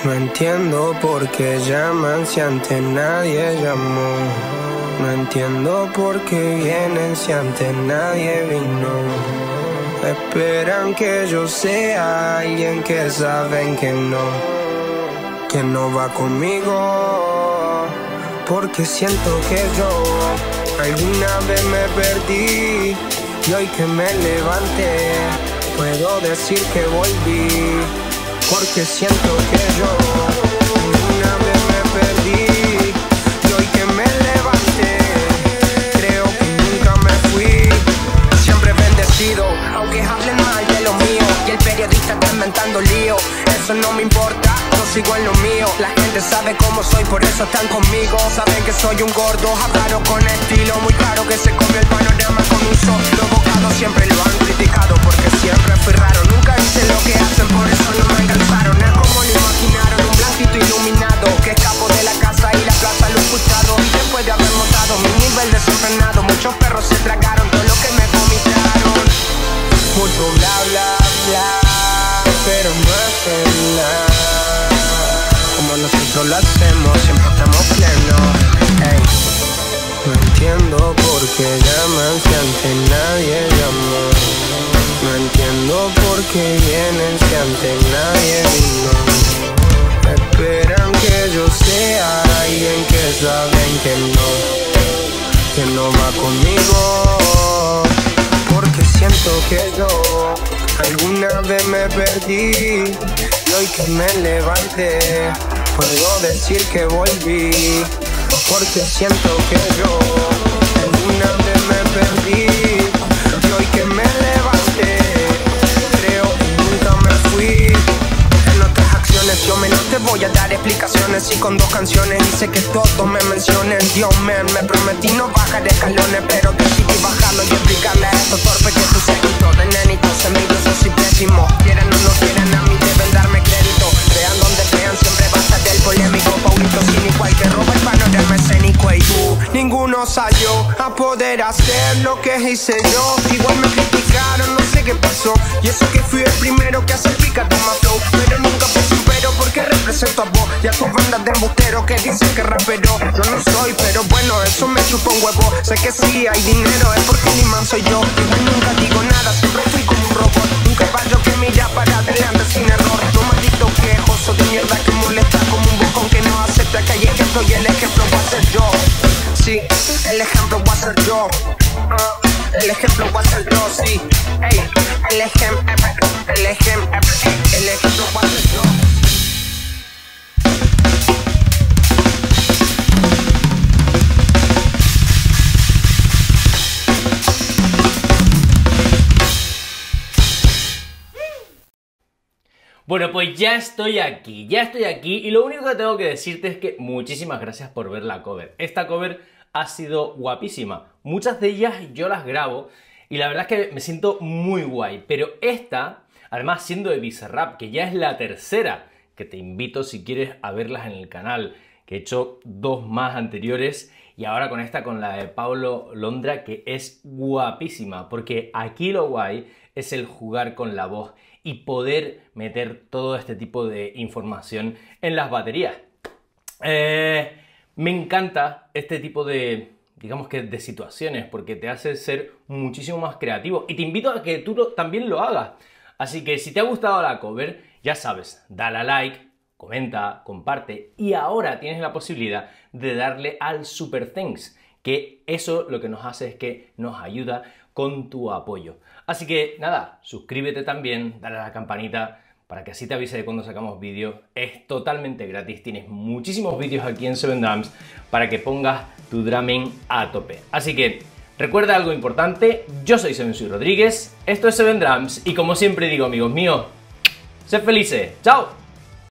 No entiendo por qué llaman si antes nadie llamó. No entiendo por qué vienen si antes nadie vino. Esperan que yo sea alguien que saben que no va conmigo. Porque siento que yo alguna vez me perdí y hoy que me levanté puedo decir que volví. Porque siento que yo una vez me perdí y hoy que me levanté creo que nunca me fui. Siempre bendecido, aunque hablen mal de lo mío y el periodista está inventando lío. Eso no me importa, yo sigo en lo mío. La gente sabe cómo soy, por eso están conmigo. Saben que soy un gordo, hablaron con estilo. Muy claro que se comió el panorama con un solo bocado. Siempre lo han criticado porque siempre fui raro. Nunca hice lo que hacen, por eso no me alcanzaron. Es como lo imaginaron, un blanquito iluminado que escapó de la casa y la plaza lo he escuchado. Y después de haber notado mi nivel desenfrenado, muchos perros se tragaron todo lo que me vomitaron. Mucho bla bla bla, pero no hacen nada. Como nosotros lo hacemos, siempre estamos plenos. Ey. No entiendo por qué llaman si antes nadie llamó. No entiendo por qué vienen si antes nadie vino. Esperan que yo sea alguien que saben que no va conmigo. Porque siento que yo alguna vez me perdí y hoy que me levanté puedo decir que volví. Porque siento que yo alguna vez me perdí y hoy que me levanté creo que nunca me fui. En otras acciones yo menos te voy a dar explicaciones. Y con 2 canciones hice que todos me mencionen. Dios me prometí no bajar escalones, pero decidí bajarlo y explicarle a estos torpes que tu séquito de nenitos envidiosos y pésimos. Quieran o no quieran, a mí deben darme crédito. Vean donde vean, siempre va a estar el polémico. Paulito cínico, el que roba el panorama escénico. Y tú, ninguno salió a poder hacer lo que hice yo. Igual me criticaron, no sé qué pasó. Y eso que fui el primero que hace picata más flow. Pero nunca puse un pero porque represento a vos y a tus bandas de embusteros que dicen que rapero yo no soy, pero bueno, eso me chupa un huevo. Sé que sí hay dinero, es porque el imán soy yo. Igual nunca digo nada, siempre fui como un robot. Un caballo que mira para adelante sin error. No maldito quejoso de mierda que molesta como un bocón que no acepta que hay ejemplo y el ejemplo va a ser yo. Sí, el ejemplo va a ser yo. El ejemplo va a ser yo, sí. Ey, el ejemplo va a ser yo. Bueno, pues ya estoy aquí y lo único que tengo que decirte es que muchísimas gracias por ver la cover. Esta cover ha sido guapísima, muchas de ellas yo las grabo y la verdad es que me siento muy guay, pero esta, además siendo de Bizarrap, que ya es la tercera, que te invito si quieres a verlas en el canal, que he hecho 2 más anteriores y ahora con esta, con la de Paulo Londra, que es guapísima, porque aquí lo guay es el jugar con la voz y poder meter todo este tipo de información en las baterías. Me encanta este tipo de, digamos que de situaciones, porque te hace ser muchísimo más creativo y te invito a que tú también lo hagas. Así que si te ha gustado la cover, ya sabes, dale a like, comenta, comparte y ahora tienes la posibilidad de darle al Super Thanks, que eso lo que nos hace es que nos ayuda con tu apoyo. Así que nada, suscríbete también, dale a la campanita para que así te avise de cuando sacamos vídeos. Es totalmente gratis, tienes muchísimos vídeos aquí en 7drums para que pongas tu drumming a tope. Así que recuerda algo importante, yo soy Sebensuy Rodríguez, esto es 7drums y como siempre digo, amigos míos, sed felices, ¡chao!